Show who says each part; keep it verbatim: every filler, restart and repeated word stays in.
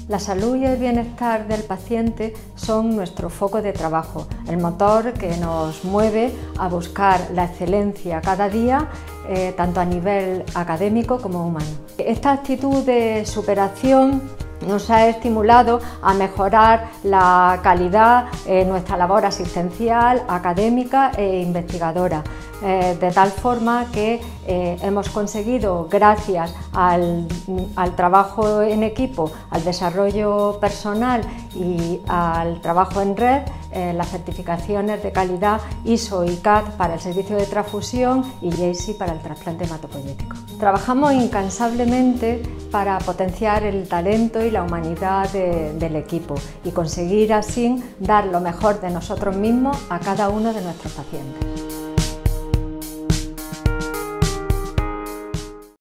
Speaker 1: La salud y el bienestar del paciente son nuestro foco de trabajo, el motor que nos mueve a buscar la excelencia cada día, eh, tanto a nivel académico como humano. Esta actitud de superación nos ha estimulado a mejorar la calidad en nuestra labor asistencial, académica e investigadora, eh, de tal forma que eh, hemos conseguido, gracias al, al trabajo en equipo, al desarrollo personal y al trabajo en red, eh, las certificaciones de calidad I S O y C A D para el servicio de transfusión y J A C I para el trasplante hematopoyético. Trabajamos incansablemente para potenciar el talento y la humanidad de, del equipo y conseguir así dar lo mejor de nosotros mismos a cada uno de nuestros pacientes.